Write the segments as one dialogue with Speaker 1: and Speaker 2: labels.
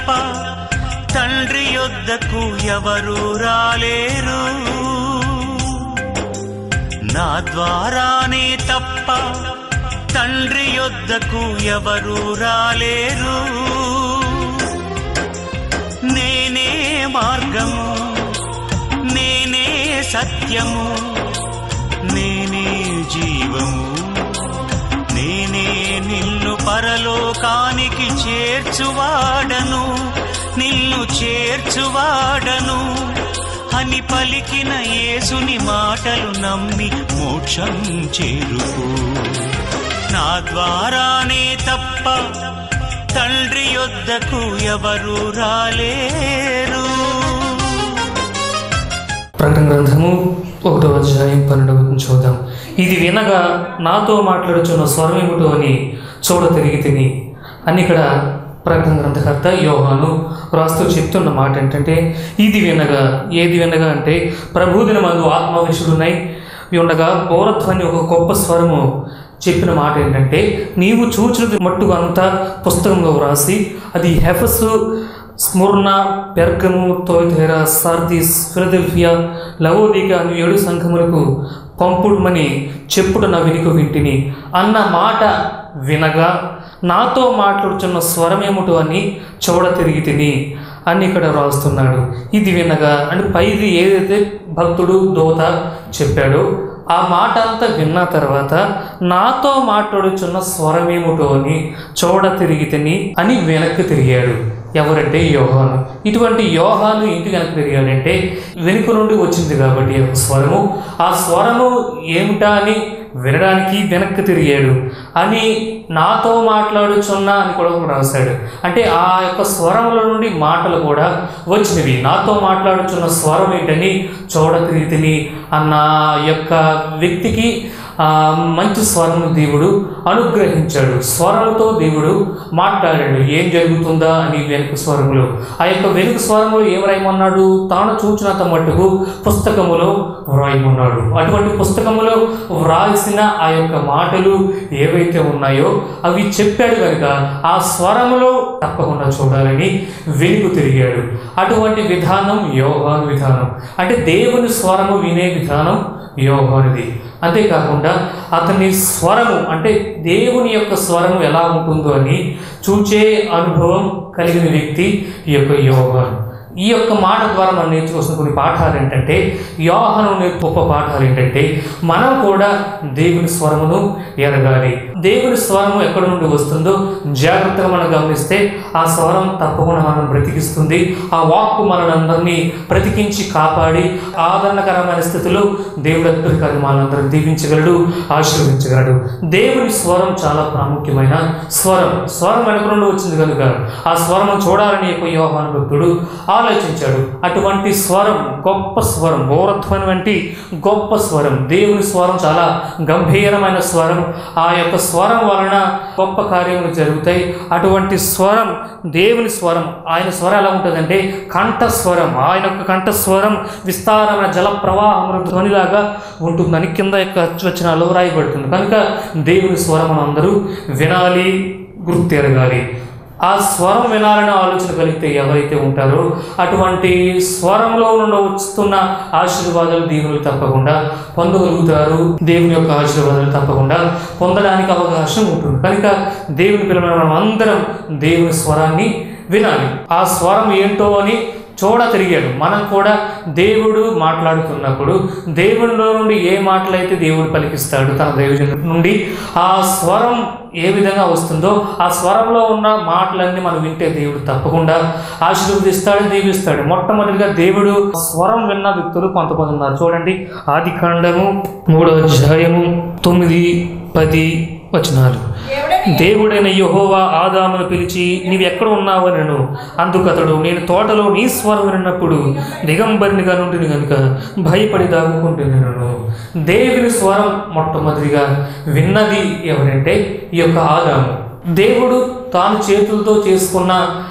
Speaker 1: తప్ప తండ్రి యొద్దకు ఎవరు రాలేరు, నా ద్వారానే తప్ప తండ్రి యొద్దకు ఎవరు రాలేరు. నేనే మార్గము, నేనే సత్యము, నేనే జీవము, నేనే నిన్ను పరలోకానికి చేర్చువాడను, నిన్ను చేర్చువాడను అని పలికిన యేసుని మాటలు నమ్మి మోక్షం చేరుకో. నా ద్వారానే తప్ప తండ్రి యొద్దకు ఎవరు రాలేరు.
Speaker 2: ప్రకటన గ్రంథము 1వ అధ్యాయం 12వ వచనం చూద్దాం. ఇది వినగా నాతో మాట్లాడుచున్న స్వరమేమిటో అని చూడ తిరిగి తిని అని ఇక్కడ ప్రకటన గ్రంథకర్త యోహాను రాస్తూ చెప్తున్న మాట ఏంటంటే, ఇది వినగా, ఏది వినగా అంటే ప్రభుదినమందు ఆత్మవిషుడునై ఉండగా పౌరధ్వని ఒక గొప్ప స్వరము చెప్పిన మాట ఏంటంటే, నీవు చూచినది మట్టుగా అంతా పుస్తకంలో వ్రాసి అది Ephesus, Smyrna, Pergamum, Thyatira, Sardis, Philadelphia, Laodicea అను 7 సంఘములకు పంపుమని చెప్పుట నా వెనుక వింటిని అన్న మాట వినగా నాతో మాట్లాడుచున్న స్వరమేమిటో అని చూడ తిరిగి తిని అని ఇక్కడ రాస్తున్నాడు. ఇది వినగా అంటే పైది ఏదైతే భక్తుడు దూత చెప్పాడో ఆ మాట అంతా విన్న తర్వాత నాతో మాట్లాడుచున్న స్వరమేమిటో అని చూడ తిరిగి తిని అని వెనక్కి తిరిగాడు. ఎవరంటే యోహాను. ఇటువంటి యోహాను ఇంటికి వెనక్కి తిరిగాడంటే వెనుక నుండి వచ్చింది కాబట్టి స్వరము, ఆ స్వరము ఏమిటా అని వినడానికి వెనక్కి తిరిగాడు అని నాతో మాట్లాడుచున్నా అని కూడా రాశాడు. అంటే ఆ యొక్క స్వరముల నుండి మాటలు కూడా వచ్చినవి. నాతో మాట్లాడుచున్న స్వరం ఏంటని చూడ తిరిగి తిని అన్న యొక్క వ్యక్తికి మంచి స్వరము దేవుడు అనుగ్రహించాడు. స్వరముతో దేవుడు మాట్లాడాడు. ఏం జరుగుతుందా అని వెనుక స్వరములు, ఆ యొక్క వెనుక స్వరములు ఏం రాయమన్నాడు? తాను చూచినంత మట్టుకు పుస్తకములో వ్రాయమన్నాడు. అటువంటి పుస్తకములో వ్రాసిన ఆ యొక్క మాటలు ఏవైతే ఉన్నాయో అవి చెప్పాడు కనుక ఆ స్వరములో తప్పకుండా చూడాలని వెనుక తిరిగాడు. అటువంటి విధానం యోహాను విధానం. అంటే దేవుని స్వరము వినే విధానం యోహానుది. అంతేకాకుండా అతని స్వరము అంటే దేవుని యొక్క స్వరము ఎలా ఉంటుందో అని చూచే అనుభవం కలిగిన వ్యక్తి ఈ యొక్క యోహాను. ఈ యొక్క మాట ద్వారా మనం నేర్చుకోవాల్సిన కొన్ని పాఠాలు ఏంటంటే, యోహాను గొప్ప పాఠాలు ఏంటంటే, మనం కూడా దేవుని స్వరమును ఎరగాలి. దేవుని స్వరము ఎక్కడి నుండి వస్తుందో జాగ్రత్తగా మనం గమనిస్తే ఆ స్వరం తప్పకుండా మనం బ్రతికిస్తుంది. ఆ వాక్కు మనందరినీ బ్రతికించి కాపాడి ఆదరణకరమైన స్థితిలో దేవుడు అద్భుతకార్యం మనందరం దీవించగలడు, ఆశీర్వదించగలడు. దేవుని స్వరం చాలా ప్రాముఖ్యమైన స్వరం. స్వరం వెనక నుండి వచ్చింది కనుక ఆ స్వరము చూడాలని యొక్క యోహాను భక్తుడు ఆలోచించాడు. అటువంటి స్వరం గొప్ప స్వరం, బోరధ్వని వంటి గొప్ప స్వరం. దేవుని స్వరం చాలా గంభీరమైన స్వరం. ఆ యొక్క స్వరం వలన గొప్ప కార్యములు జరుగుతాయి. అటువంటి స్వరం దేవుని స్వరం. ఆయన స్వరం ఎలా ఉంటుందంటే కంఠస్వరం. ఆయన యొక్క కంఠస్వరం విస్తారమైన జల ప్రవాహం ధ్వనిలాగా ఉంటుందని కింద యొక్క వచనాల్లో రాయబడుతుంది. కనుక దేవుని స్వరం మనం అందరూ వినాలి, గుర్తెరగాలి. ఆ స్వరం వినాలని ఆలోచన కలిగితే ఎవరైతే ఉంటారో అటువంటి స్వరంలో నుండి వస్తున్న ఆశీర్వాదాలు దేవుని తప్పకుండా పొందగలుగుతారు. దేవుని యొక్క ఆశీర్వాదాలు తప్పకుండా పొందడానికి అవకాశం ఉంటుంది. కనుక దేవుని పిల్లలు మనం అందరం దేవుని స్వరాన్ని వినాలి. ఆ స్వరం ఏంటో అని చూడ తిరిగాడు. మనం కూడా దేవుడు మాట్లాడుతున్నప్పుడు దేవుడిలో నుండి ఏ మాటలైతే దేవుడు పలికిస్తాడు తన దైవజనుల నుండి, ఆ స్వరం ఏ విధంగా వస్తుందో ఆ స్వరంలో ఉన్న మాటలన్నీ మనం వింటే దేవుడు తప్పకుండా ఆశీర్వదిస్తాడు, దీవిస్తాడు. మొట్టమొదటిగా దేవుడు స్వరం విన్న వ్యక్తులు కొంతమంది ఉన్నారు. చూడండి, ఆదికాండము 3వ అధ్యాయము 9, 10 వచనాలు. దేవుడైన యెహోవా ఆదామును పిలిచి నీవెక్కడ ఉన్నావు అనెను. అందుకతడు నేను తోటలో నీ స్వరం విన్నప్పుడు దిగంబరినిగా నుండిని కనుక భయపడి దాగుకుంటున్నాను. దేవుని స్వరం మొట్టమొదటిగా విన్నది ఎవరంటే ఈ యొక్క ఆదాము. దేవుడు తాను చేతులతో చేసుకున్న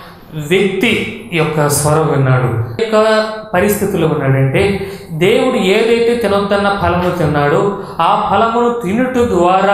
Speaker 2: వ్యక్తి యొక్క స్వరం విన్నాడు. యొక్క పరిస్థితుల్లో ఉన్నాడంటే దేవుడు ఏదైతే తినొద్దన్న ఫలము తిన్నాడో ఆ ఫలమును తినుట ద్వారా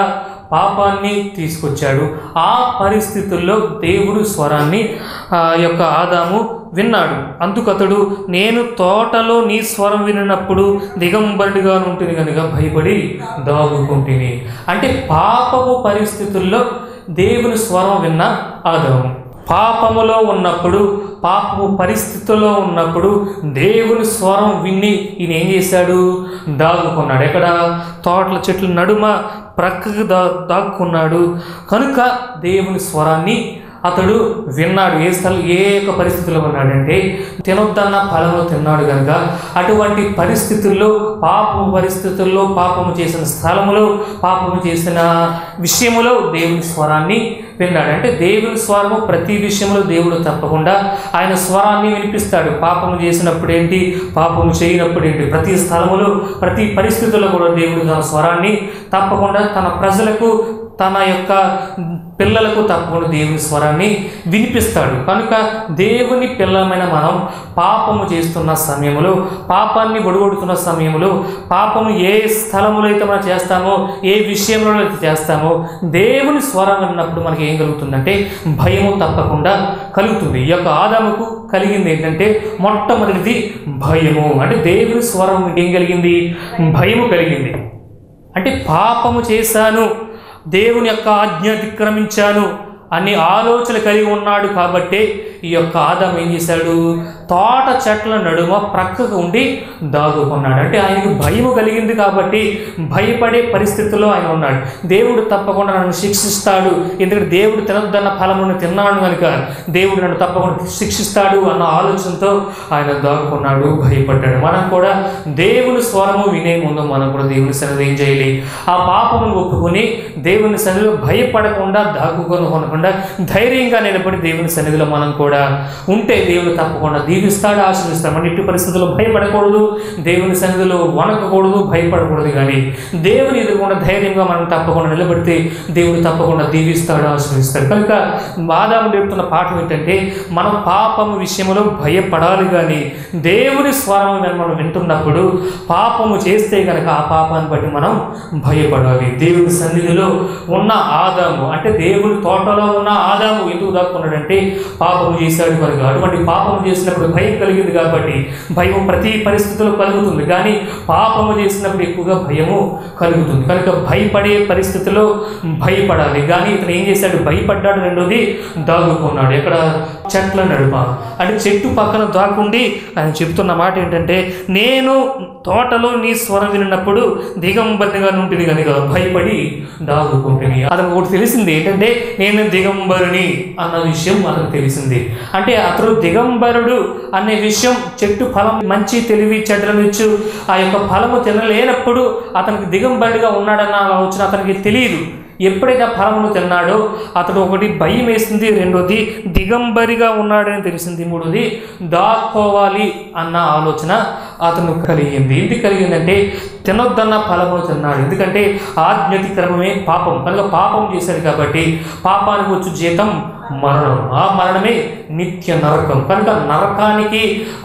Speaker 2: పాపాన్ని తీసుకొచ్చాడు. ఆ పరిస్థితుల్లో దేవుడు స్వరాన్ని యొక్క ఆదాము విన్నాడు. అందుకతడు నేను తోటలో నీ స్వరం వినినప్పుడు దిగంబరుడిగా ఉంటుంది కనుక భయపడి దాగుకుంటుని. అంటే పాపపు పరిస్థితుల్లో దేవుని స్వరం విన్న ఆదాము పాపములో ఉన్నప్పుడు, పాపము పరిస్థితుల్లో ఉన్నప్పుడు దేవుని స్వరం విని ఈయన ఏం చేశాడు? దాగుకున్నాడు. ఎక్కడ? తోటల చెట్ల నడుమ ప్రక్కకు దాక్కున్నాడు. కనుక దేవుని స్వరాన్ని అతడు విన్నాడు. ఏ యొక్క పరిస్థితుల్లో ఉన్నాడంటే తినొద్దన్న ఫలము తిన్నాడు కనుక అటువంటి పరిస్థితుల్లో, పాపము పరిస్థితుల్లో, పాపము చేసిన స్థలములో, పాపము చేసిన విషయములో దేవుని స్వరాన్ని విన్నాడు. అంటే దేవుని స్వరము ప్రతి విషయంలో దేవుడు తప్పకుండా ఆయన స్వరాన్ని వినిపిస్తాడు. పాపము చేసినప్పుడు ఏంటి, పాపము చేయనప్పుడు ఏంటి, ప్రతి స్థలములో, ప్రతి పరిస్థితుల్లో కూడా దేవుడు తన స్వరాన్ని తప్పకుండా తన ప్రజలకు, తన యొక్క పిల్లలకు తప్పకుండా దేవుని స్వరాన్ని వినిపిస్తాడు. కనుక దేవుని పిల్లలమైన మనం పాపము చేస్తున్న సమయంలో, పాపాన్ని ఒడగొడుతున్న సమయంలో, పాపము ఏ స్థలములో అయితే మనం చేస్తామో, ఏ విషయంలో అయితే చేస్తామో దేవుని స్వరం అన్నప్పుడు మనకి ఏం కలుగుతుందంటే భయము తప్పకుండా కలుగుతుంది. ఈ యొక్క ఆదాముకు కలిగింది ఏంటంటే మొట్టమొదటిది భయము. అంటే దేవుని స్వరం ఏం కలిగింది? భయము కలిగింది. అంటే పాపము చేశాను, దేవుని యొక్క ఆజ్ఞ అతిక్రమించాను అనే ఆలోచన కలిగి ఉన్నాడు. కాబట్టి ఈ యొక్క ఆదాము ఏం చేశాడు? తోట చెట్ల నడుమ ప్రక్కకు ఉండి దాగుకున్నాడు. అంటే ఆయనకు భయము కలిగింది కాబట్టి భయపడే పరిస్థితుల్లో ఆయన ఉన్నాడు. దేవుడు తప్పకుండా నన్ను శిక్షిస్తాడు, ఎందుకంటే దేవుడు తినొద్దన్న ఫలమును తిన్నాను కనుక దేవుడు నన్ను తప్పకుండా శిక్షిస్తాడు అన్న ఆలోచనతో ఆయన దాగుకున్నాడు, భయపడ్డాడు. మనం కూడా దేవుని స్వరము వినే ముందు మనం కూడా దేవుని సన్నిధిలో ఏం చేయాలి? ఆ పాపమును ఒప్పుకొని దేవుని సన్నిధిలో భయపడకుండా, దాగుకోకుండా ధైర్యంగా నిలబడి దేవుని సన్నిధిలో మనం కూడా ఉంటే దేవుడు తప్పకుండా దీవిస్తాడు, ఆశీర్వదిస్తాడు. మన ఇట్టి పరిస్థితుల్లో భయపడకూడదు, దేవుని సన్నిధిలో వణకకూడదు, భయపడకూడదు. కానీ దేవుని ఎదురుకుండా ధైర్యంగా మనం తప్పకుండా నిలబడితే దేవుడు తప్పకుండా దీవిస్తాడు, ఆశీర్వదిస్తాడు. కనుక ఆదాము చెప్తున్న పాఠం ఏంటంటే మనం పాపము విషయంలో భయపడాలి, కానీ దేవుని స్వరం మనం వింటున్నప్పుడు పాపము చేస్తే కనుక ఆ పాపాన్ని బట్టి మనం భయపడాలి. దేవుని సన్నిధిలో ఉన్న ఆదాము, అంటే దేవుని తోటలో ఉన్న ఆదాము ఎందుకు దాక్కున్నాడంటే పాపము చేశాడు కనుక. అటువంటి పాపము చేసినప్పుడు భయం కలిగింది కాబట్టి భయం ప్రతి పరిస్థితుల్లో కలుగుతుంది, కానీ పాపము చేసినప్పుడు ఎక్కువగా భయము కలుగుతుంది. కనుక భయపడే పరిస్థితిలో భయపడాలి. కానీ ఇతను ఏం చేశాడు? భయపడ్డాడు. రెండోది దాగుకున్నాడు. ఎక్కడ? చెట్ల నడుమ. అంటే చెట్టు పక్కన దాక్కుండి ఆయన చెప్తున్న మాట ఏంటంటే నేను తోటలో నీ స్వరం విన్నప్పుడు దిగంబరిగా ఉంటుంది కనుక భయపడి దాగుకుంటుంది. అతనికి ఒకటి తెలిసింది ఏంటంటే నేను దిగంబరుని అన్న విషయం అతనికి తెలిసింది. అంటే అతడు దిగంబరుడు అనే విషయం, చెట్టు ఫలం మంచి తెలివి చెడ్డలను ఇచ్చు ఆ యొక్క ఫలము తినలేనప్పుడు అతనికి దిగంబరుడిగా ఉన్నాడన్న ఆలోచన అతనికి తెలియదు. ఎప్పుడైతే ఆ ఫలమును తిన్నాడో అతడు ఒకటి భయం వేసింది, రెండోది దిగంబరిగా ఉన్నాడని తెలిసింది, మూడోది దాక్కోవాలి అన్న ఆలోచన అతను కలిగింది. ఎందుకు కలిగిందంటే తినొద్దన్న ఫలమును తిన్నాడు. ఎందుకంటే ఆజ్ఞాతిక్రమమే పాపం కనుక పాపం చేశాడు కాబట్టి పాపానికి వచ్చు జీతం మరణం, ఆ మరణమే నిత్య నరకం. కనుక నరకానికి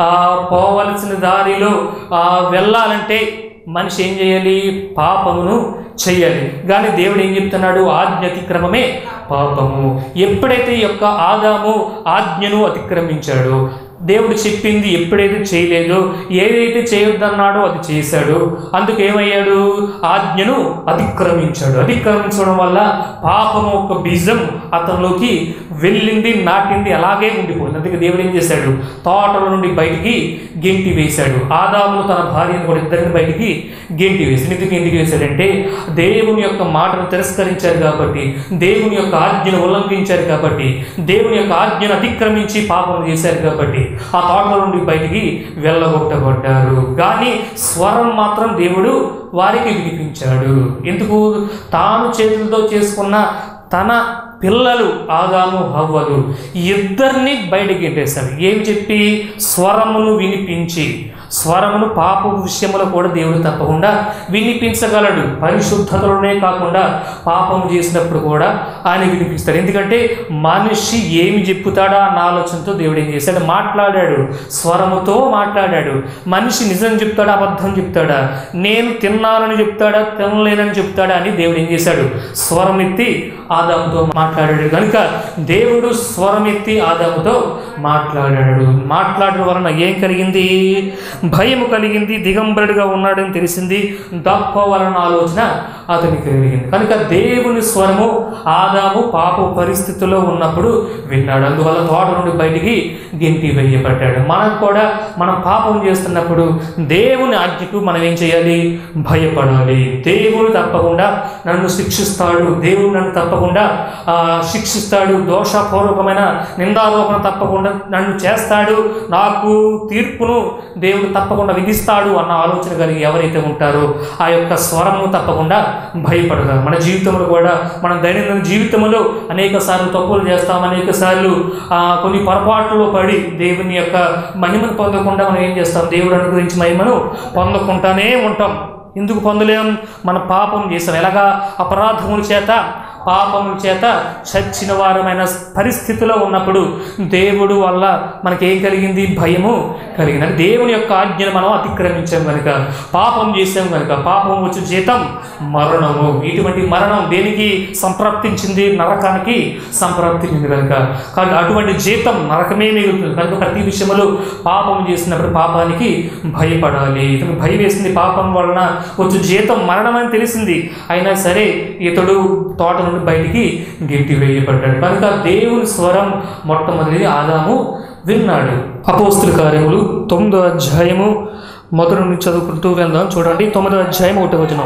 Speaker 2: పోవలసిన దారిలో వెళ్ళాలంటే మనిషి ఏం చేయాలి? పాపమును చెయ్యాలి. కానీ దేవుడు ఏం చెప్తున్నాడు? ఆజ్ఞ అతిక్రమమే పాపము. ఎప్పుడైతే ఈ యొక్క ఆదాము ఆజ్ఞను అతిక్రమించాడో, దేవుడు చెప్పింది ఎప్పుడైతే చేయలేదో, ఏదైతే చేయొద్దన్నాడో అది చేశాడు, అందుకేమయ్యాడు? ఆజ్ఞను అతిక్రమించాడు. అతిక్రమించడం వల్ల పాపము ఒక బీజం అతనిలోకి వెళ్ళింది, నాటింది, అలాగే ఉండిపోయింది. అందుకే దేవుడు ఏం చేశాడు? తోటల నుండి బయటికి గెంటి వేశాడు. ఆదామును తన భార్యను కూడా ఇద్దరిని బయటికి గెంటి వేశాడు. ఎందుకు వేశాడంటే దేవుని యొక్క మాటను తిరస్కరించారు కాబట్టి, దేవుని యొక్క ఆజ్ఞను ఉల్లంఘించారు కాబట్టి, దేవుని యొక్క ఆజ్ఞను అతిక్రమించి పాపం చేశారు కాబట్టి ఆ తోటల నుండి బయటికి వెళ్ళగొట్టబడ్డారు. కానీ స్వరం మాత్రం దేవుడు వారికి వినిపించాడు. ఎందుకు? తాను చేతులతో చేసుకున్న తన పిల్లలు ఆదాము హవ్వలు ఇద్దరిని బయటికి గెంటేశాడు. ఏం చెప్పి? స్వరమును వినిపించి. స్వరమును పాప విషయంలో కూడా దేవుడు తప్పకుండా వినిపించగలడు. పరిశుద్ధతలోనే కాకుండా పాపము చేసినప్పుడు కూడా ఆయన వినిపిస్తాడు. ఎందుకంటే మనిషి ఏమి చెప్పుతాడా అన్న ఆలోచనతో దేవుడు ఏం చేశాడు, మాట్లాడాడు, స్వరముతో మాట్లాడాడు. మనిషి నిజం చెప్తాడా అబద్ధం చెప్తాడా, నేను తిన్నానని చెప్తాడా తినలేనని చెప్తాడా అని దేవుడు ఏం చేశాడు, స్వరం ఎత్తి ఆదాముతో మాట్లాడాడు. కనుక దేవుడు స్వరం ఎత్తి ఆదాముతో మాట్లాడాడు. మాట్లాడడం వలన ఏం కలిగింది, భయము కలిగింది, దిగంబరుడిగా ఉన్నాడని తెలిసింది, దాక్కోవాలన్న ఆలోచన అతనికి కలిగింది. కనుక దేవుని స్వరము ఆదాము పాప పరిస్థితిలో ఉన్నప్పుడు విన్నాడు. అందువల్ల తోట నుండి బయటికి గెంటి వేయబడ్డాడు. మనం కూడా మనం పాపం చేస్తున్నప్పుడు దేవుని ఆజ్ఞకు మనం ఏం చేయాలి, భయపడాలి. దేవుడు తప్పకుండా నన్ను శిక్షిస్తాడు, దేవుడు నన్ను తప్పకుండా శిక్షిస్తాడు, దోషపూర్వకమైన నిందారోపణ తప్పకుండా నన్ను చేస్తాడు, నాకు తీర్పును దేవుడు తప్పకుండా విధిస్తాడు అన్న ఆలోచన కలిగి ఎవరైతే ఉంటారో ఆ యొక్క స్వరము తప్పకుండా భయపడతారు. మన జీవితంలో కూడా మనం దైనందిన జీవితంలో అనేక సార్లు తప్పులు చేస్తాం, అనేక సార్లు కొన్ని పొరపాట్లు పడి దేవుని యొక్క మహిమను పొందకుండా మనం ఏం చేస్తాం, దేవుడు అనుగ్రహించిన మహిమను పొందకుండానే ఉంటాం. ఎందుకు పొందలేం, మన పాపం చేస్తాం. ఎలాగా అపరాధముల చేత పాపముల చేత చచ్చిన వారమైన పరిస్థితిలో ఉన్నప్పుడు దేవుడు వల్ల మనకేం కలిగింది, భయము కలిగింది. దేవుని యొక్క ఆజ్ఞను మనం అతిక్రమించాం కనుక, పాపం చేసాం కనుక, పాపం వచ్చి జీతం మరణము. ఇటువంటి మరణం దేనికి సంప్రాప్తించింది, నరకానికి సంప్రాప్తించింది కనుక అటువంటి జీతం నరకమే మిగులుతుంది. కనుక ప్రతి విషయంలో పాపం చేసినప్పుడు పాపానికి భయపడాలి. ఇతను భయం వేసింది, పాపం వలన వచ్చి జీతం మరణం అని తెలిసింది. అయినా సరే ఇతడు తోట నుండి బయటికి గెంటి వేయబడ్డాడు. కనుక దేవుని స్వరం మొట్టమొదటి ఆదాము విన్నాడు. అపోస్తుల కార్యములు 9వ అధ్యాయము మొదటి నుండి చదువుకుంటూ వెళ్దాం. చూడండి, 9వ అధ్యాయం 1వ వచనం.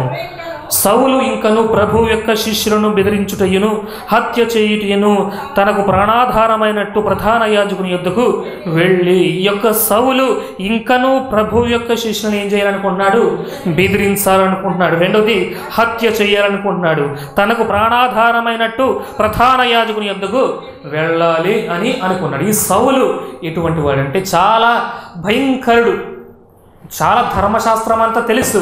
Speaker 2: సౌలు ఇంకను ప్రభు యొక్క శిష్యులను బెదిరించుటయును హత్య చేయుటయును తనకు ప్రాణాధారమైనట్టు ప్రధాన యాజకుని యొద్దకు వెళ్ళి, ఈ యొక్క సౌలు ఇంకను ప్రభు యొక్క శిష్యులను ఏం చేయాలనుకుంటున్నాడు, బెదిరించాలనుకుంటున్నాడు. రెండోది హత్య చేయాలనుకుంటున్నాడు. తనకు ప్రాణాధారమైనట్టు ప్రధాన యాజకుని యొద్దకు వెళ్ళాలి అని అనుకున్నాడు. ఈ సౌలు ఎటువంటి వాడంటే చాలా భయంకరుడు. చాలా ధర్మశాస్త్రం అంతా తెలుసు,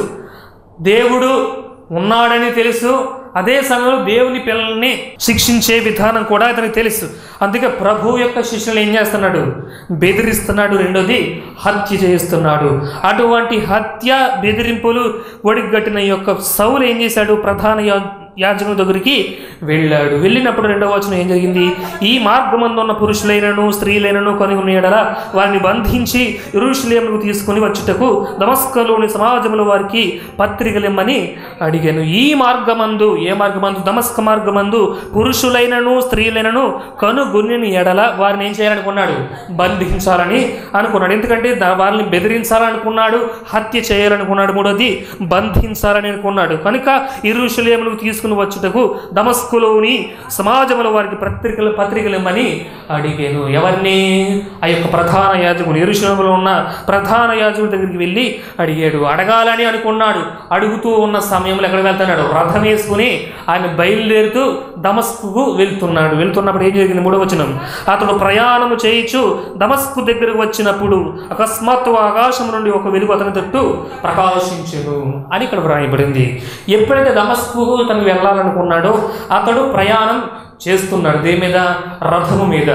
Speaker 2: దేవుడు ఉన్నాడని తెలుసు, అదే సమయంలో దేవుని పిల్లల్ని శిక్షించే విధానం కూడా అతనికి తెలుసు. అందుకే ప్రభు యొక్క శిష్యులు ఏం చేస్తున్నాడు, బెదిరిస్తున్నాడు. రెండోది హత్య చేస్తున్నాడు. అటువంటి హత్య బెదిరింపులు ఒడిగట్టిన యొక్క సౌలు ఏం చేశాడు, ప్రధాన యాజకుని దగ్గరికి వెళ్ళాడు. వెళ్ళినప్పుడు 2వ వచనం ఏం జరిగింది, ఈ మార్గమందు ఉన్న పురుషులైనను స్త్రీలైనను కనుగొని ఎడల వారిని బంధించి యెరూషలేముకు తీసుకుని వచ్చుటకు దమస్కులోని సమాజంలో వారికి పత్రికలిమ్మని అడిగాను. ఈ మార్గమందు, ఏ మార్గమందు, దమస్క మార్గమందు పురుషులైనను స్త్రీలైనను కనుగొని ఎడల వారిని ఏం చేయాలనుకున్నాడు, బంధించాలని అనుకున్నాడు. ఎందుకంటే వారిని బెదిరించాలనుకున్నాడు, హత్య చేయాలనుకున్నాడు. మూడోది బంధించాలని అనుకున్నాడు. కనుక యెరూషలేముకు తీసుకుని వచ్చుటకు దమస్కులోని సమాజంలో వారికి పత్రికలు ఇమ్మని అడిగాను. ఎవరిని, ఆ యొక్క ప్రధాన యాజకుడు, యెరూషలేములో ఉన్న ప్రధాన యాజకుడి దగ్గరికి వెళ్ళి అడిగాడు. అడగాలని అనుకున్నాడు. అడుగుతూ ఉన్న సమయంలో ఎక్కడికి వెళ్తున్నాడు, రథం వేసుకుని ఆయన బయలుదేరుతూ దమస్కుకు వెళ్తున్నాడు. వెళ్తున్నప్పుడు ఏం జరిగింది, 3వ వచనం. అతడు ప్రయాణము చేయించు దమస్కు దగ్గరకు వచ్చినప్పుడు అకస్మాత్తు ఆకాశం నుండి ఒక వెలుగు అతని తట్టు ప్రకాశించెను అని ఇక్కడ వ్రాయబడింది. ఎప్పుడైతే దమస్కు తను వెళ్ళాలనుకున్నాడో అతడు ప్రయాణం చేస్తున్నాడు. దేని మీద, రథము మీద.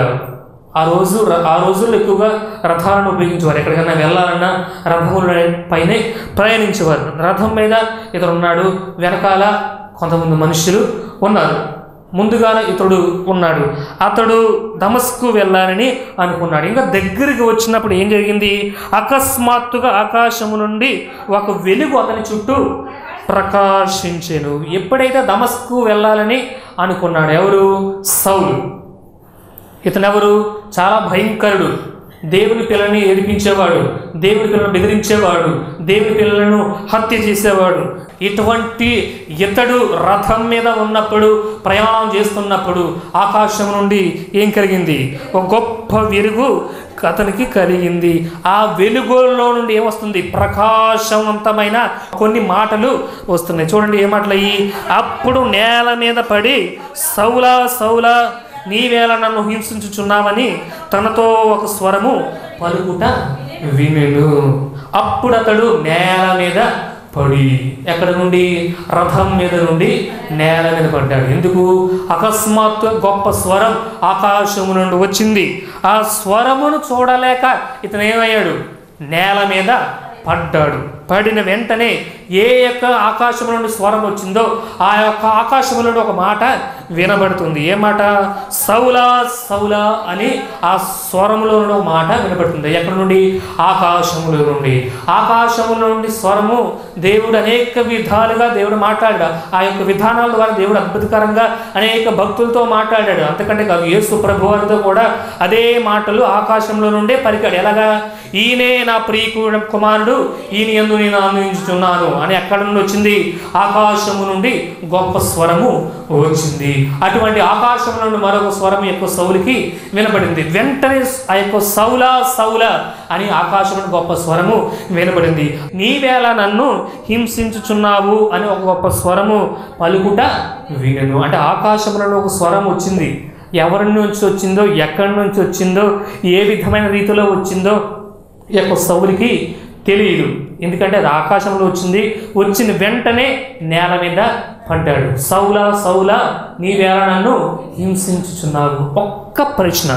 Speaker 2: ఆ రోజుల్లో ఎక్కువగా రథాలను ఉపయోగించేవారు. ఎక్కడికైనా వెళ్ళాలన్నా రథముల పైనే ప్రయాణించేవారు. రథం మీద ఇతడు ఉన్నాడు, వెనకాల కొంతమంది మనుషులు ఉన్నారు, ముందుగానే ఇతడు ఉన్నాడు. అతడు దమస్కు వెళ్ళాలని అనుకున్నాడు. ఇంకా దగ్గరికి వచ్చినప్పుడు ఏం జరిగింది, అకస్మాత్తుగా ఆకాశము నుండి ఒక వెలుగు అతని చుట్టూ ప్రకాశించెను. ఎప్పుడైతే దమస్కు వెళ్ళాలని అనుకున్నాడు, ఎవరు, సౌలు. ఇతను ఎవరు, చాలా భయంకరుడు. దేవుని పిల్లల్ని ఏడిపించేవాడు, దేవుని పిల్లలను బెదిరించేవాడు, దేవుని పిల్లలను హత్య చేసేవాడు. ఇటువంటి ఇతడు రథం మీద ఉన్నప్పుడు, ప్రయాణం చేస్తున్నప్పుడు ఆకాశం నుండి ఏం కలిగింది, ఒక గొప్ప వెలుగు అతనికి కలిగింది. ఆ వెలుగులో నుండి ఏమొస్తుంది, ప్రకాశవంతమైన కొన్ని మాటలు వస్తున్నాయి. చూడండి ఏ మాటలు అయ్యి. అప్పుడు నేల మీద పడి, సౌలా సౌలా నీవేళ నన్ను హింసించుచున్నావని తనతో ఒక స్వరము పలుకుట వినెను. అప్పుడు అతడు నేల మీద పడి, ఎక్కడ నుండి? రథం మీద నుండి నేల మీద పడ్డాడు. ఎందుకు? అకస్మాత్తు గొప్ప స్వరం ఆకాశము నుండి వచ్చింది. ఆ స్వరమును చూడలేక ఇతను ఏమయ్యాడు? నేల మీద పడ్డాడు. పడిన వెంటనే ఏ యొక్క ఆకాశం నుండి స్వరం వచ్చిందో ఆ యొక్క ఆకాశము నుండి ఒక మాట వినబడుతుంది. ఏ మాట? సౌలా సౌలా అని ఆ స్వరములో నుండి ఒక మాట వినబడుతుంది. ఎక్కడ నుండి? ఆకాశములో నుండి. ఆకాశములో నుండి స్వరము దేవుడు అనేక విధాలుగా దేవుడు మాట్లాడాడు. ఆ యొక్క విధానాల ద్వారా దేవుడు అద్భుతకరంగా అనేక భక్తులతో మాట్లాడాడు. అంతకంటే కాదు, యేసు ప్రభు వారితో కూడా అదే మాటలు ఆకాశంలో నుండే పలికాడు. ఎలాగా? ఈయనే నా ప్రియ కుమారుడు, ఈయన యందు నేను ఆనందించుచున్నాను అని ఎక్కడ నుండి వచ్చింది? ఆకాశము నుండి గొప్ప స్వరము వచ్చింది. అటువంటి ఆకాశం నుండి మరొక స్వరం యొక్క సౌలుకి వినబడింది. వెంటనే ఆ యొక్క సౌలా సౌలా అని ఆకాశం నుండి గొప్ప స్వరము వినబడింది. నీవేళ నన్ను హింసించుచున్నావు అని ఒక గొప్ప స్వరము పలుకుట వినను. అంటే ఆకాశం నుండి ఒక స్వరం వచ్చింది. ఎవరి నుంచి వచ్చిందో, ఎక్కడి నుంచి వచ్చిందో, ఏ విధమైన రీతిలో వచ్చిందో ఈ యొక్క సౌలుకి తెలియదు. ఎందుకంటే అది ఆకాశంలో వచ్చింది. వచ్చిన వెంటనే నేల మీద పడ్డాడు. సౌలా సౌలా నీవేళ నన్ను హింసించుచున్నావు. ఒక్క ప్రశ్న,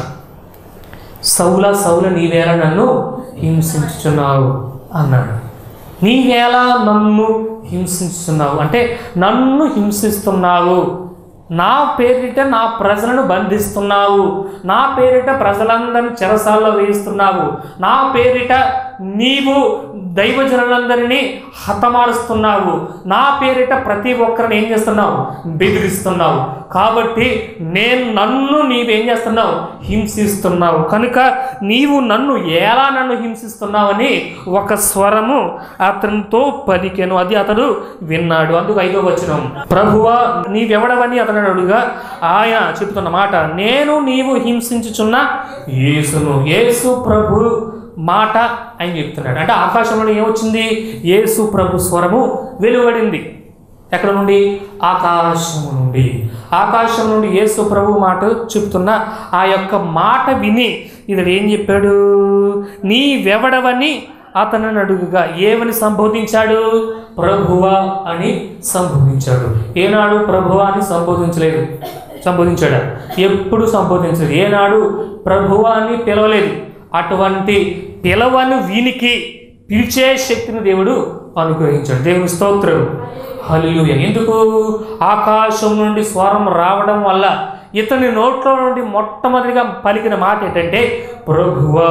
Speaker 2: సౌలా సౌలా నీవేళ నన్ను హింసించుచున్నావు అన్నాడు. నీవేళ నన్ను హింసించుచున్నావు అంటే నన్ను హింసిస్తున్నావు, నా పేరిట నా ప్రజలను బంధిస్తున్నావు, నా పేరిట ప్రజలందరినీ చెరసాల్లో వేయిస్తున్నావు, నా పేరిట నీవు దైవజనులందరినీ హతమారుస్తున్నావు, నా పేరిట ప్రతి ఒక్కరిని ఏం చేస్తున్నావు? బెదిరిస్తున్నావు. కాబట్టి నన్ను నీవేం చేస్తున్నావు? హింసిస్తున్నావు. కనుక నీవు ఎలా నన్ను హింసిస్తున్నావని ఒక స్వరము అతనితో పలికెను. అది అతడు విన్నాడు. అందుకు 5వ వచనం, ప్రభువా నీవెవడవని అతను అడుగా ఆయన చెబుతున్న మాట, నేను నీవు హింసించుచున్న యేసును. యేసు ప్రభు మాట ఆయన చెప్తున్నాడు. అంటే ఆకాశంలో ఏమొచ్చింది? యేసు ప్రభు స్వరము వెలువడింది. ఎక్కడ నుండి? ఆకాశము నుండి. ఆకాశం నుండి యేసు ప్రభు మాట చెప్తున్న ఆ యొక్క మాట విని ఇతడు ఏం చెప్పాడు? నీవెవడవని అతను అడుగుగా ఏమని సంబోధించాడు? ప్రభువా అని సంబోధించాడు. ఏనాడు ప్రభువా అని సంబోధించాడా? ఎప్పుడు సంబోధించలేదు. ఏనాడు ప్రభువా అని పిలవలేదు. అటువంటి పిలవను వీనికి పిలిచే శక్తిని దేవుడు అనుగ్రహించాడు. దేవుని స్తోత్రం, హల్లెలూయా. ఎందుకు? ఆకాశం నుండి స్వరం రావడం వల్ల ఇతని నోట్లో నుండి మొట్టమొదటిగా పలికిన మాట ఏంటంటే ప్రభువా.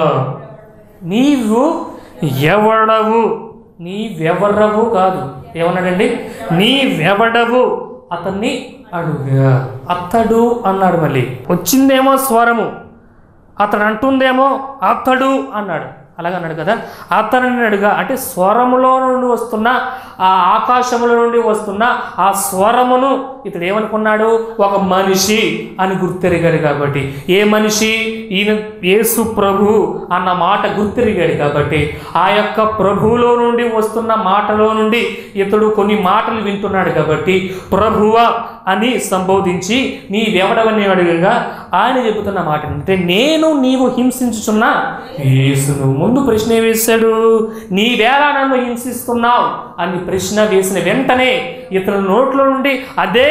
Speaker 2: నీవు ఎవడవు? నీవెవరవు కాదు. ఏమన్నాడండి? నీవెవడవు అతన్ని అడుగా. అతడు అన్నాడు. మళ్ళీ వచ్చిందేమో స్వరము, అతడు అంటుందేమో అతడు అన్నాడు. అలాగన్నాడు కదా. అతనిని అడుగా అంటే స్వరములో నుండి వస్తున్న ఆ ఆకాశముల నుండి వస్తున్న ఆ స్వరమును ఇతడు ఏమనుకున్నాడు? ఒక మనిషి అని గుర్తెరిగాడు. కాబట్టి ఏ మనిషి? ఈయన యేసు ప్రభు అన్న మాట గుర్తెరిగాడు. కాబట్టి ఆ యొక్క ప్రభువులో నుండి వస్తున్న మాటలో నుండి ఇతడు కొన్ని మాటలు వింటున్నాడు. కాబట్టి ప్రభువా అని సంబోధించి నీవెవడవని అడుగగా ఆయన చెబుతున్న మాట అంటే నీవు హింసించుచున్న యేసును. ముందు ప్రశ్న వేశాడు, నీవేళ నన్ను హింసిస్తున్నావు అని ప్రశ్న వేసిన వెంటనే ఇతని నోట్లో నుండి అదే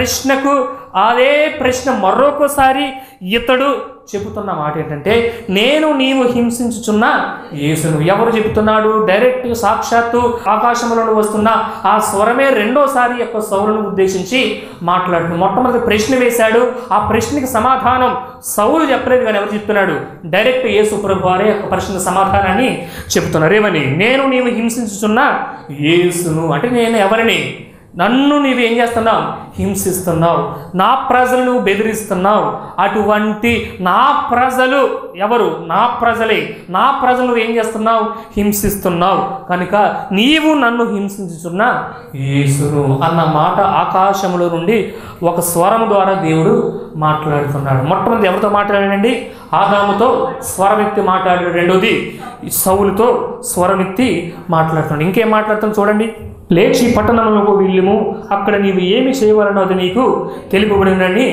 Speaker 2: ప్రశ్న మరొకసారి ఇతడు చెబుతున్న మాట ఏంటంటే నీవు హింసించుచున్న యేసును. ఎవరు చెబుతున్నాడు? డైరెక్ట్ సాక్షాత్తు ఆకాశంలో వస్తున్న ఆ స్వరమే రెండోసారి యొక్క సౌలును ఉద్దేశించి మాట్లాడుతున్నాడు. మొట్టమొదటి ప్రశ్న వేశాడు. ఆ ప్రశ్నకి సమాధానం సౌలు చెప్పలేదు, కానీ ఎవరు చెప్తున్నాడు? డైరెక్ట్ యేసు ప్రభు వారే యొక్క ప్రశ్న సమాధానాన్ని చెబుతున్నారు. ఏమని? నీవు హింసించుచున్న యేసును అంటే నేను ఎవరిని? నన్ను నీవేం చేస్తున్నావు? హింసిస్తున్నావు. నా ప్రజలు నువ్వు బెదిరిస్తున్నావు. అటువంటి నా ప్రజలు ఎవరు? నా ప్రజలే. నా ప్రజలు నువ్వు ఏం చేస్తున్నావు? హింసిస్తున్నావు. కనుక నీవు నన్ను హింసించుచున్న యేసును అన్న మాట ఆకాశంలో నుండి ఒక స్వరం ద్వారా దేవుడు మాట్లాడుతున్నాడు. మొట్టమొదటి ఎవరితో మాట్లాడాడండి? ఆదాముతో స్వరమెత్తి మాట్లాడాడు. రెండోది సౌలుతో స్వరమెత్తి మాట్లాడుతున్నాడు. ఇంకేం మాట్లాడుతాం చూడండి. లేచి పట్టణంలోకి వెళ్ళుము, అక్కడ నీవు ఏమి చేయవలనో అది నీకు తెలుపబడినని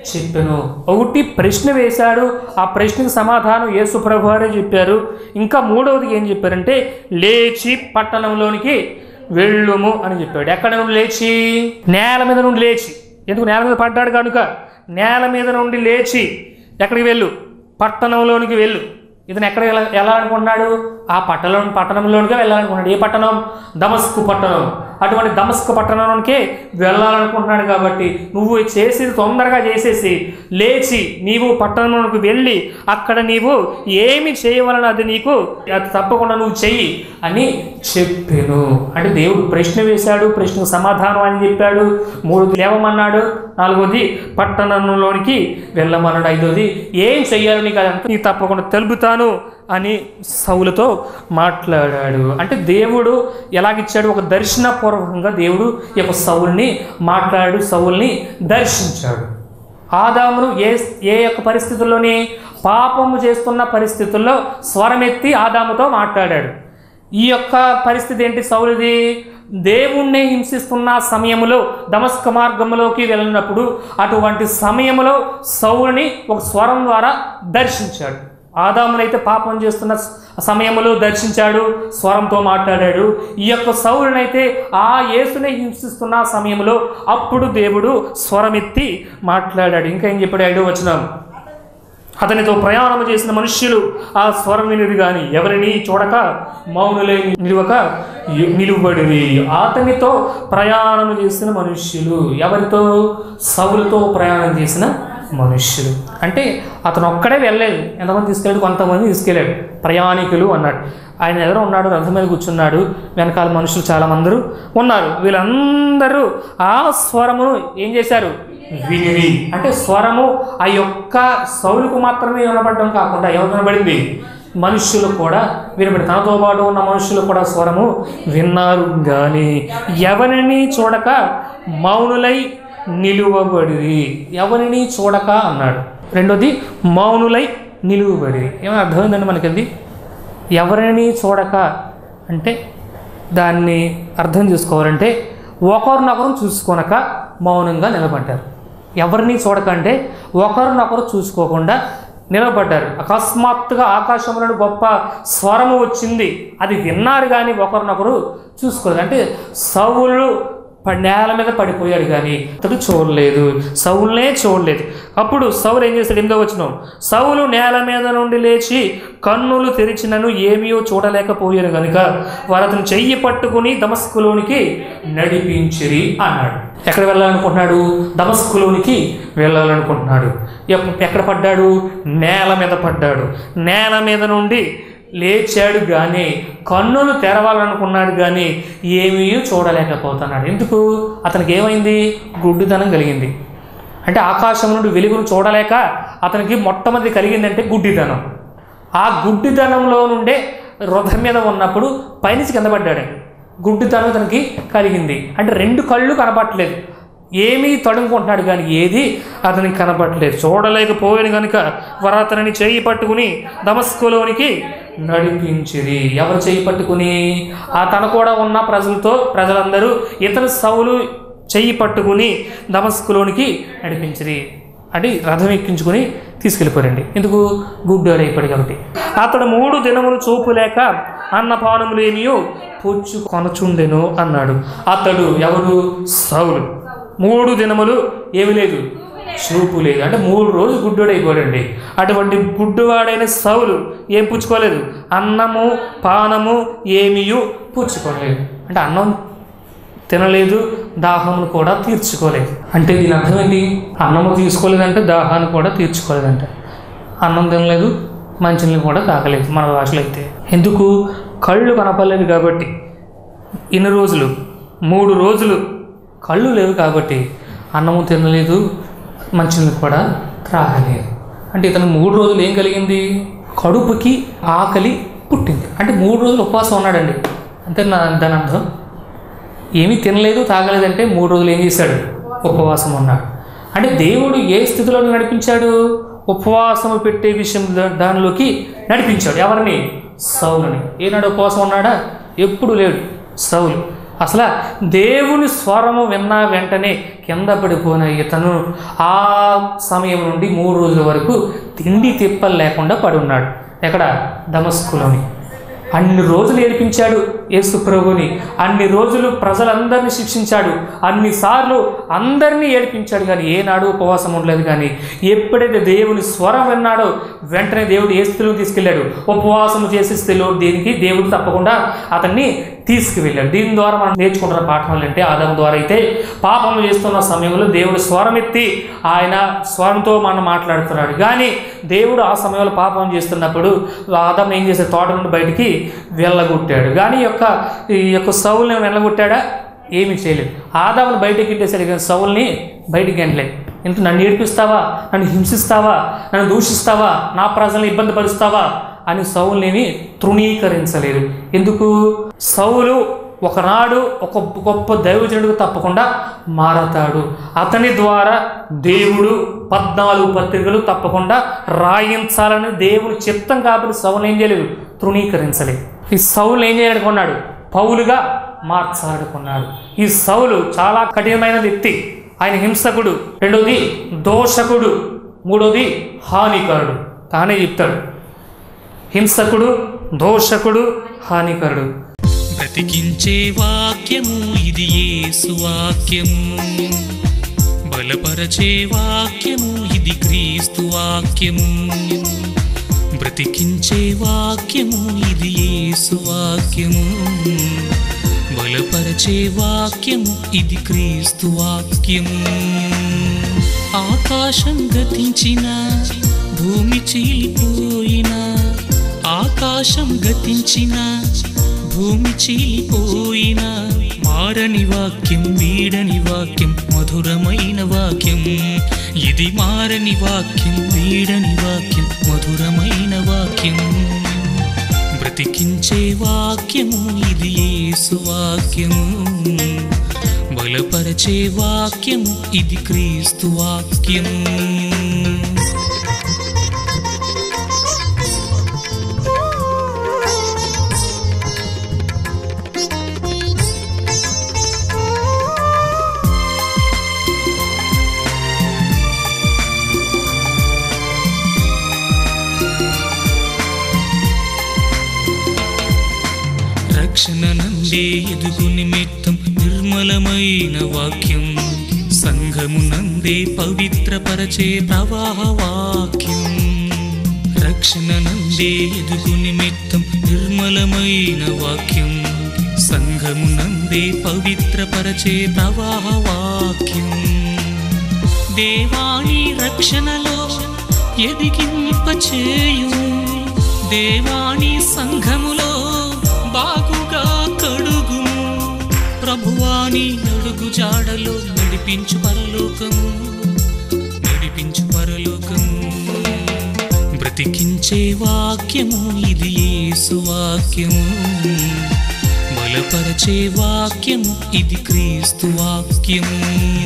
Speaker 2: చెప్పాను. ఒకటి ప్రశ్న వేశాడు, ఆ ప్రశ్నకు సమాధానం యేసు ప్రభువారే చెప్పారు. ఇంకా మూడవది ఏం చెప్పారంటే లేచి పట్టణంలోనికి వెళ్ళుము అని చెప్పాడు. ఎక్కడ నుండి లేచి? నేల మీద నుండి లేచి. ఎందుకు? నేల మీద పడ్డాడు కనుక నేల మీద నుండి లేచి ఎక్కడికి వెళ్ళు? పట్టణంలోనికి వెళ్ళు. ఇతను ఎక్కడ వెళ్ళాలనుకున్నాడు? ఆ పట్టణంలోనికే వెళ్ళాలనుకున్నాడు. ఏ పట్టణం? దమస్కు పట్టణం. అటువంటి దమస్కు పట్టణంలోనికే వెళ్ళాలనుకుంటున్నాడు. కాబట్టి నువ్వు చేసేది తొందరగా చేసేసి లేచి నీవు పట్టణంలోకి వెళ్ళి అక్కడ నీవు ఏమి చేయవలన అది నీకు అది తప్పకుండా నువ్వు చెయ్యి అని చెప్పాను. అంటే దేవుడు ప్రశ్న వేశాడు, ప్రశ్నకు సమాధానం అని చెప్పాడు. 3 లేవమన్నాడు, 4వది పట్టణంలోనికి వెళ్ళమన్నాడు, 5వది ఏం చెయ్యాలి నీకు అదంతా నీకు తప్పకుండా తెలుపుతాను అని సౌలుతో మాట్లాడాడు. అంటే దేవుడు ఎలాగిచ్చాడు? ఒక దర్శనపూర్వకంగా దేవుడు ఈ యొక్క సౌలుని మాట్లాడాడు, సౌలుని దర్శించాడు. ఆదామును ఏ యొక్క పరిస్థితుల్లోని? పాపము చేస్తున్న పరిస్థితుల్లో స్వరమెత్తి ఆదాముతో మాట్లాడాడు. ఈ యొక్క పరిస్థితి ఏంటి సౌలుది? దేవుణ్ణి హింసిస్తున్న సమయంలో దమస్క మార్గంలోకి వెళ్ళినప్పుడు అటువంటి సమయంలో సౌలుని ఒక స్వరం ద్వారా దర్శించాడు. ఆదామునైతే పాపం చేస్తున్న సమయంలో దర్శించాడు, స్వరంతో మాట్లాడాడు. ఈ యొక్క సౌలునైతే ఆ యేసుని హింసిస్తున్న సమయంలో అప్పుడు దేవుడు స్వరమెత్తి మాట్లాడాడు. ఇంకా ఏం చెప్పాడు? 5వ వచనం, అతనితో ప్రయాణం చేసిన మనుష్యులు ఆ స్వరం వినిది కానీ ఎవరిని చూడక మౌనులై నిలువబడిరి. అతనితో ప్రయాణం చేసిన మనుష్యులు ఎవరితో? సౌలుతో ప్రయాణం చేసిన మనుష్యులు. అంటే అతను ఒక్కడే వెళ్ళలేదు, ఎంతమంది తీసుకెళ్ళాడు? కొంతమంది తీసుకెళ్ళాడు. ప్రయాణికులు అన్నాడు. ఆయన ఎదురు ఉన్నాడు, రథం మీద కూర్చున్నాడు, వెనకాల మనుషులు చాలామంది ఉన్నారు. వీళ్ళందరూ ఆ స్వరమును ఏం చేశారు? వినిరి. అంటే స్వరము ఆ యొక్క సౌలుకు మాత్రమే వినబడడం కాకుండా ఎవరు వినబడింది? మనుష్యులు కూడా వినబడి, తనతో పాటు ఉన్న మనుషులు కూడా స్వరము విన్నారు. కానీ ఎవరిని చూడక మౌనులై నిలువబడి. ఎవరిని చూడక అన్నాడు. 2వది మౌనులై నిలువబడి. ఏమైనా అర్థమైందండి మనకి? ఎవరిని చూడక అంటే దాన్ని అర్థం చేసుకోవాలంటే ఒకరినొకరు చూసుకోనక మౌనంగా నిలబడ్డారు. ఎవరిని చూడక అంటే ఒకరినొకరు చూసుకోకుండా నిలబడ్డారు. అకస్మాత్తుగా ఆకాశంలో గొప్ప స్వరము వచ్చింది, అది విన్నారు కానీ ఒకరినొకరు చూసుకోలేదు. అంటే సౌలు నేల మీద పడిపోయాడు కానీ అతడు చూడలేదు, సౌలునే చూడలేదు. అప్పుడు సౌలు ఏం చేశాడు? 8వ వచనం, సౌలు నేల మీద నుండి లేచి కన్నులు తెరిచినను ఏమీ చూడలేకపోయారు కనుక వారు అతను చెయ్యి పట్టుకుని దమస్కులోనికి నడిపించిరి అన్నాడు. ఎక్కడ వెళ్ళాలనుకుంటున్నాడు? దమస్కులోనికి వెళ్ళాలనుకుంటున్నాడు. ఎక్కడ పడ్డాడు? నేల మీద పడ్డాడు. నేల మీద నుండి లేచాడు కానీ కన్నులు తెరవాలనుకున్నాడు కానీ ఏమీ చూడలేకపోతున్నాడు. ఎందుకు? అతనికి ఏమైంది? గుడ్డితనం కలిగింది. అంటే ఆకాశం నుండి వెలుగును చూడలేక అతనికి మొట్టమొదటి కలిగిందంటే గుడ్డితనం. ఆ గుడ్డితనంలో నుండే రథం మీద ఉన్నప్పుడు పైనుంచి కింద పడ్డాడండి. గుడ్డితనం అతనికి కలిగింది. అంటే 2 కళ్ళు కనపడట్లేదు, ఏమీ తడుముకుంటున్నాడు కానీ ఏది అతనికి కనపడలేదు, చూడలేకపోయాను కనుక వారు అతనిని చేయి పట్టుకుని దమస్కులోనికి నడిపించిరి. ఎవరు చేయి పట్టుకుని? తన కూడా ఉన్న ప్రజలందరూ ఇతను సౌలు చెయ్యి పట్టుకుని దమస్కులోనికి నడిపించిరి. అంటే రథం ఎక్కించుకుని తీసుకెళ్ళిపోరండి. ఎందుకు? గుడ్డోడు అయిపోయాడు కాబట్టి. అతడు 3 దినములు చూపు లేక అన్నపానములు ఏమీ పుచ్చుకొనచుండెను అన్నాడు. అతడు ఎవరు? సౌలు. 3 దినములు ఏమి లేదు, చూపు లేదు. అంటే 3 రోజులు గుడ్డోడైపోయాడండి. అటువంటి గుడ్డువాడైన సౌలు ఏం పుచ్చుకోలేదు? అన్నము పానము ఏమీ పుచ్చుకోలేదు. అంటే అన్నం తినలేదు, దాహమును కూడా తీర్చుకోలేదు. అంటే దీని అర్థం ఏంటి? అన్నము తీసుకోలేదంటే దాహాన్ని కూడా తీర్చుకోలేదంట. అన్నం తినలేదు, మంచినీళ్ళు కూడా తాగలేదు మన భాషలో అయితే. ఎందుకు? కళ్ళు కనపడలేదు కాబట్టి. ఇన్ని రోజులు 3 రోజులు కళ్ళు లేవు కాబట్టి అన్నము తినలేదు, మంచినీళ్ళు కూడా త్రాగలేదు. అంటే ఇతను 3 రోజులు ఏం కలిగింది? కడుపుకి ఆకలి పుట్టింది. అంటే 3 రోజులు ఉపవాసం ఉన్నాడండి. అంతే దాని అర్థం. ఏమీ తినలేదు, తాగలేదంటే 3 రోజులు ఏం చేశాడు? ఉపవాసం ఉన్నాడు. అంటే దేవుడు ఏ స్థితిలో నడిపించాడు? ఉపవాసము పెట్టే విషయం దానిలోకి నడిపించాడు. ఎవరిని? సౌలుని. ఏనాడు ఉపవాసం ఉన్నాడా? ఎప్పుడు లేడు సౌలు. అసలు దేవుని స్వరము విన్న వెంటనే కింద పడిపోయిన ఇతను ఆ సమయం నుండి 3 రోజుల వరకు తిండి తిప్పలు లేకుండా పడి ఉన్నాడు. ఎక్కడ? దమస్కులోని. అన్ని రోజులు ఏడిపించాడు యేసు ప్రభుని, అన్ని రోజులు ప్రజలందరినీ శిక్షించాడు, అన్నిసార్లు అందరినీ ఏడిపించాడు, కానీ ఏనాడు ఉపవాసం ఉండలేదు. కానీ ఎప్పుడైతే దేవుని స్వరం విన్నాడో వెంటనే దేవుడు యేసును తీసుకెళ్ళాడు. ఉపవాసం చేసేస్తే దేనికి దేవుడు తప్పకుండా అతన్ని తీసుకువెళ్ళాడు. దీని ద్వారా మనం నేర్చుకుంటున్న పాఠం ఏంటంటే, ఆదాము ద్వారా అయితే పాపం చేస్తున్న సమయంలో దేవుడు స్వరం ఎత్తి ఆయన స్వరంతో మనం మాట్లాడుతున్నాడు. కానీ దేవుడు ఆ సమయంలో పాపం చేస్తున్నప్పుడు ఆదాము ఏం చేసే తోట నుండి బయటికి వెళ్ళగొట్టాడు. కానీ ఈ యొక్క సౌలుని వెళ్ళగొట్టాడా? ఏమీ చేయలేదు. ఆదామును బయటికి ఇంటేసాడు, కానీ సౌల్ని బయటికి గంటలేదు. ఇంత నన్ను ఏడిపిస్తావా, నన్ను హింసిస్తావా, నన్ను దూషిస్తావా, నా ప్రజల్ని ఇబ్బంది పరుస్తావా అని సౌలుని తృణీకరించలేదు. ఎందుకు? సౌలు ఒకనాడు ఒక గొప్ప దైవజనుడు తప్పకుండా మారతాడు. అతని ద్వారా దేవుడు 14 పత్రికలు తప్పకుండా రాయించాలని దేవుని చిత్తం. కాబట్టి సౌలు ఏం చేయలేదు? తృణీకరించలేదు. ఈ సౌలు ఏం చేయాలనుకున్నాడు? పౌలుగా మార్చాలనుకున్నాడు. ఈ సౌలు చాలా కఠినమైన వ్యక్తి. ఆయన హింసకుడు, రెండోది దోషకుడు, మూడోది హానికరుడు. తానే చెప్తాడు, హింసకుడు, దోషకుడు, హానికరుడు.
Speaker 3: బ్రతికించే వాక్యము ఇది యేసు వాక్యము, బలపరచే వాక్యము ఇది క్రీస్తు వాక్యము. బ్రతికించే వాక్యము ఇది యేసు వాక్యము, బలపరచే వాక్యము ఇది క్రీస్తు వాక్యము. ఆకాశం గతించిన, భూమి చీలిపోయిన, ఆకాశం గతించిన, భూమి చీలిపోయిన, మారని వాక్యం, వీడని వాక్యం, మధురమైన వాక్యం. ఇది మారని వాక్యం, వీడని వాక్యం, మధురమైన వాక్యం. బ్రతికించే వాక్యము ఇది యేసు వాక్యము, బలపరచే వాక్యము ఇది క్రీస్తు వాక్యము. రక్షణ నందే ఎదుగు నిమిత్తం నిర్మలమైన వాక్యం, సంఘము నందే పవిత్రపరచే ప్రవాహ వాక్యం. రక్షణ నందే ఎదుగు నిమిత్తం నిర్మలమైన వాక్యం, సంఘము నందే పవిత్రపరచే ప్రవాహ వాక్యం. దేవాని రక్షణలో ఎదిగింపచేయు, దేవాని సంఘములో బాగుగా కడుగుము, ప్రభువాని అడుగు జాడలో నడిపించు పరలోకము, నడిపించు పరలోకము. బ్రతికించే వాక్యము ఇది యేసు వాక్యము, బలపరచే వాక్యము ఇది క్రీస్తు వాక్యము.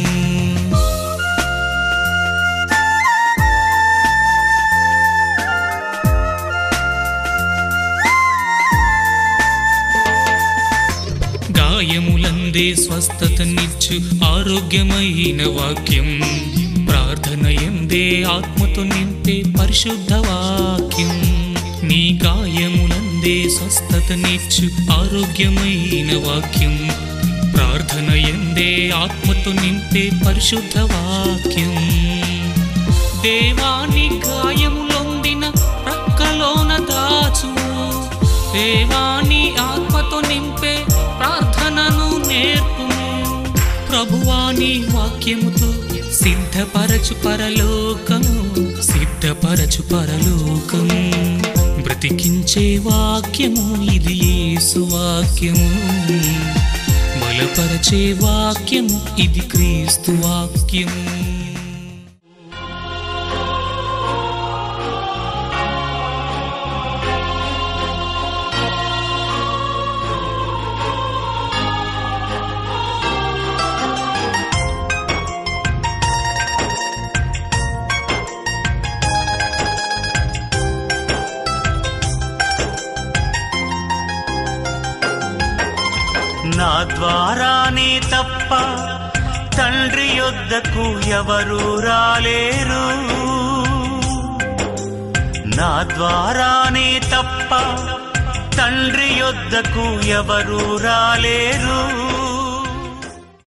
Speaker 3: గాయములందే స్వస్థతనిచ్చు ఆరోగ్యమైన వాక్యం, ప్రార్థన ఎందే ఆత్మతో నింపే పరిశుద్ధ వాక్యం. నీ గాయములందే స్వస్థతనిచ్చు ఆరోగ్యమైన వాక్యం, ప్రార్థన ఎందే ఆత్మతో నింపే పరిశుద్ధ వాక్యం. దేవాని గాయములొందిన ప్రక్కలోన దాచుము, దేవాని ఆత్మతో నింపే ప్రార్థనను నేర్పుము, ప్రభువాని వాక్యముతో సిద్ధపరచు పరలోకము, సిద్ధపరచు పరలోకము. బ్రతికించే వాక్యము ఇది యేసు వాక్యము, బలపరచే వాక్యము ఇది క్రీస్తు వాక్యము.
Speaker 1: నా ద్వారా తప్ప తండ్రి యొద్దకు ఎవరు రాలేరు. నా ద్వారానే తప్ప తండ్రి యొద్దకు ఎవరు రాలేరు.